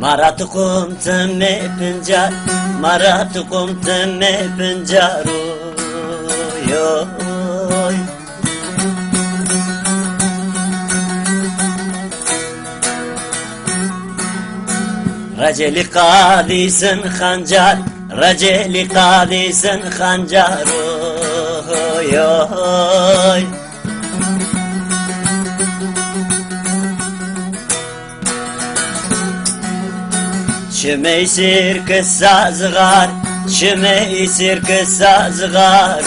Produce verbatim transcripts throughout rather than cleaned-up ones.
مراتكم تمي بنجار مراتكم تمي بنجارو يوي رجل قادس خنجر رجل قادس خنجر يوي شمي يصير كسا صغار شمي يصير كسا صغار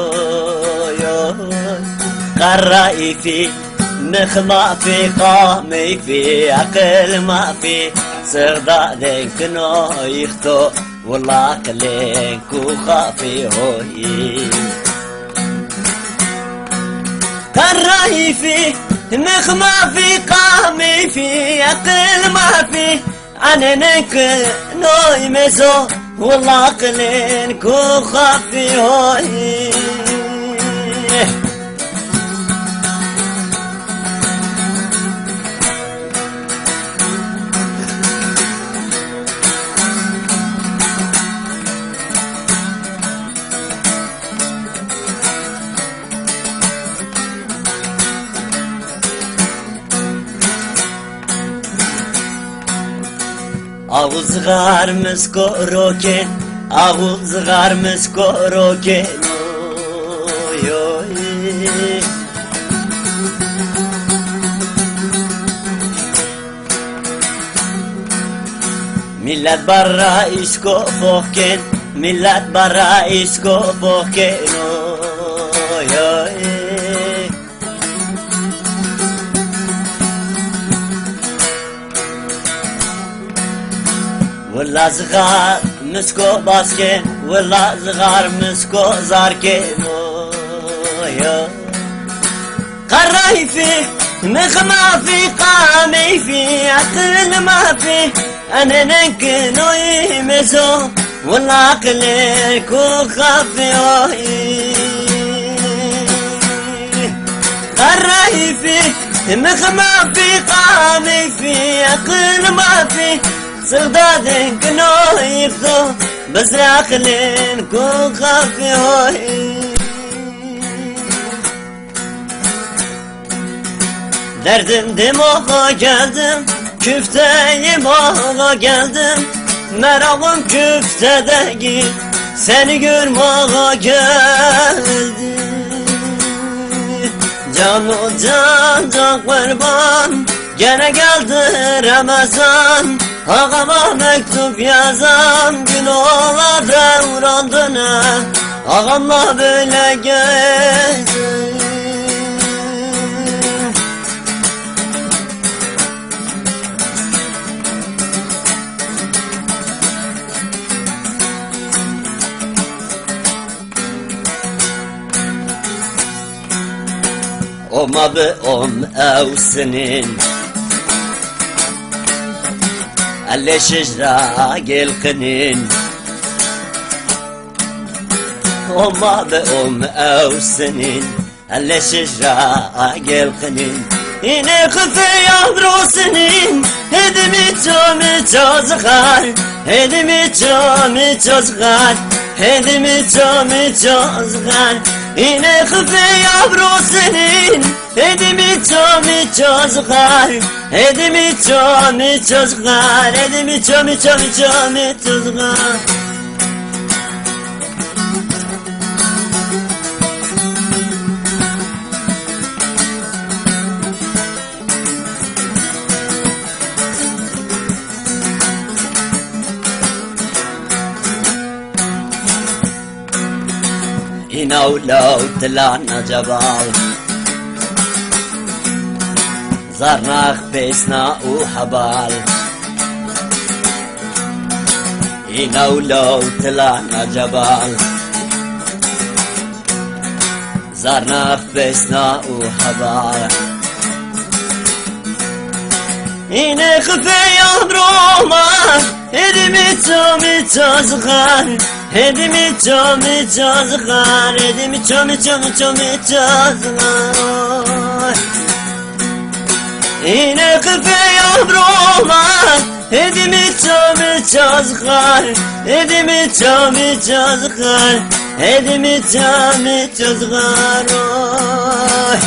قرأي في مخ ما في قامي في عقل ما في صغدادين كنو يخطو والله كلينك وخافي هوي قرأي في مخ ما في قامي في عقل ما في عننك نوي مزو والله كلينك وخافي هوي ağız gar meskoroken ağız gar meskoroken oy oy millet barra isko foken millet barra isko foken oy oy والله صغار مسكو باسكين والله صغار مسكو زاركين قرأي في مخ ما في قامي في عقل ما في أنا ننكنو يمزو والله عقلك وخافي قرأي في مخ ما في قامي في عقل ما في صغدادين كنو يخطو بزرع خلين كو خافي هوي derdim demoğa geldim küfteyim ağa geldim merakım küftede git seni görmeye geldim can o can can kurban gene geldi Ramazan ağama mektup yazan gün ola devrandına ağamla böyle gezdim Oma be om evsinin alle şecra gelkinin Oma be om evsinin alle şecra gelkinin İne kıfe yavrusinin hedimi çomi çozgar hedimi çomi çozgar hedimi çomi çozgar İne kıfe yavrusinin hedimi çomi çozgar hedimi çomi çozgar hedimi çomi çomi çomi çozgar إنا ولو طلعنا جبال زرنا خبيسنا وحبال إنا ولو طلعنا جبال زرنا خبيسنا وحبال إنا خفي يضرمك إدمي تومي تزغر hedimi çomi çozgar hedimi çomi çomi çomi çozgar İne kıfe yavruma hedimi çözgar Edimi çami çözgar Edimi çami çözgar oy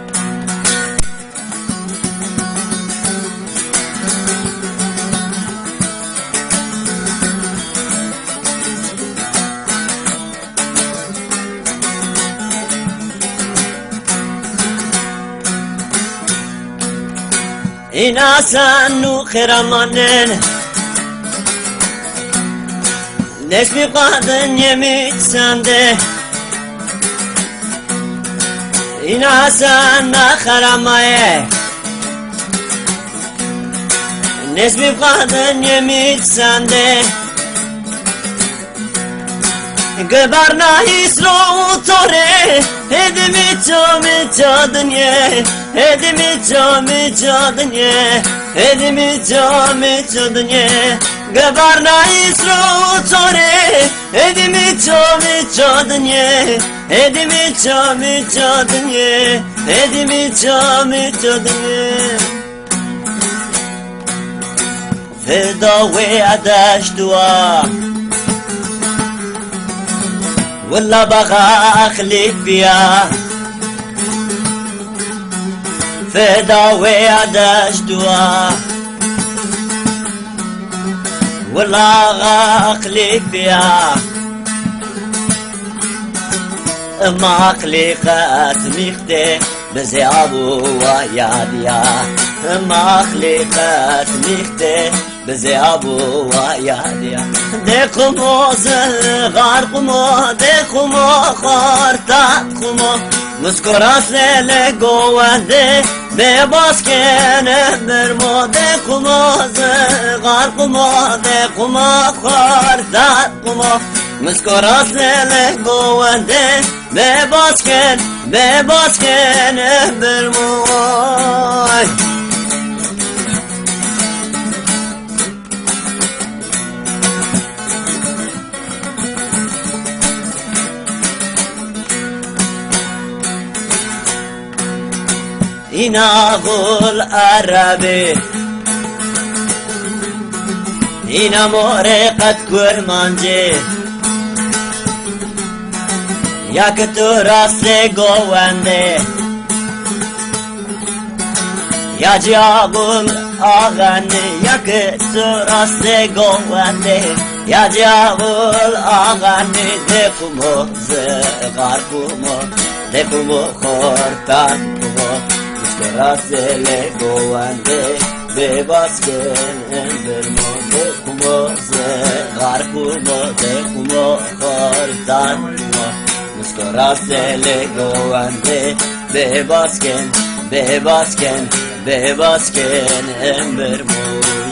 İnasan nu khiramanen Nesmi kadın yemit sende İnasan na kharamaye Nesmi kadın yemit sende Gebarna hisro tore Edimi çomi çadınye Edimi çomi çadınye Edimi çomi çadınye Gebarna hisro tore Edimi çomi çadınye Edimi çomi çadınye Edimi çomi çadınye Feda ve adaş dua والله بغى اخليك فيها فداوي عداش دوا والله اخليك فيها ما خليقات ميختي بزيابو وياديا ما خليقات ميختي بزيابو وياديا ديكو موزل غارقمو ديكو مو خارتاتكمو مسكرات ليلة قوانده بباسكين برمو ديكو موزل غارقمو ديكو مو خارتاتكمو مسكرات ليلة قوانده بباسكين بباسكين برمو إنا غول عربي إنا مورقة كرمانجي يا كتو راسي قواندي يا جابول آغاني يا كتو راسي قواندي يا جابول آغاني ديكمو زغاركمو ديكمو خورتانكمو Rasele goande bebasken endermo de kumo ze garkumo de kumo kortan musko rasele goande bebasken bebasken bebasken endermo